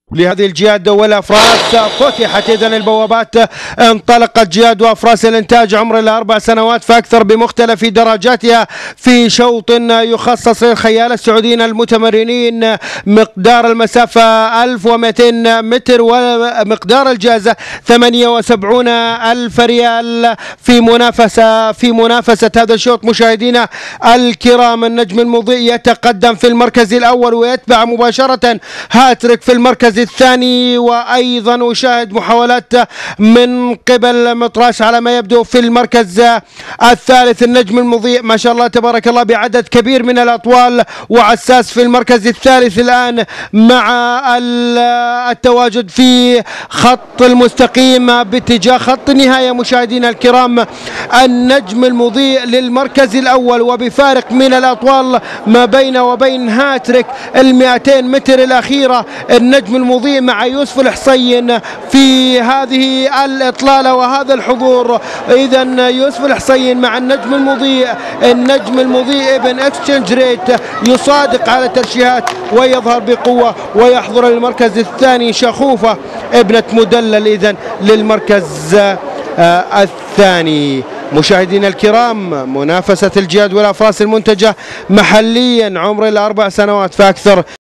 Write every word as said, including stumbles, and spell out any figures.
لهذه الجياد والافراس فتحت اذا البوابات، انطلقت جياد وافراس الانتاج عمر الاربع سنوات فاكثر بمختلف درجاتها في شوط يخصص للخيال السعوديين المتمرنين. مقدار المسافه ألف ومئتين متر ومقدار الجائزه ثمانية وسبعين ألف ريال في منافسه في منافسه هذا الشوط. مشاهدينا الكرام، النجم المضيء يتقدم في المركز الاول ويتبع مباشره هاتريك في المركز الثاني، وايضا اشاهد محاولات من قبل مطراش على ما يبدو في المركز الثالث. النجم المضيء ما شاء الله تبارك الله بعدد كبير من الاطوال، وعساس في المركز الثالث الان مع التواجد في خط المستقيم باتجاه خط النهايه. مشاهدينا الكرام، النجم المضيء للمركز الاول وبفارق من الاطوال ما بين وبين هاتريك المئتين متر الاخيره. النجم المضيء مع يوسف الحصين في هذه الإطلالة وهذا الحضور. إذا يوسف الحصين مع النجم المضيء، النجم المضيء ابن اكسشينج ريت يصادق على الترشيحات ويظهر بقوة ويحضر المركز الثاني شخوفة ابنة مدلل إذا للمركز آه الثاني. مشاهدينا الكرام، منافسة الجياد والأفراس المنتجة محليا عمر الأربع سنوات فأكثر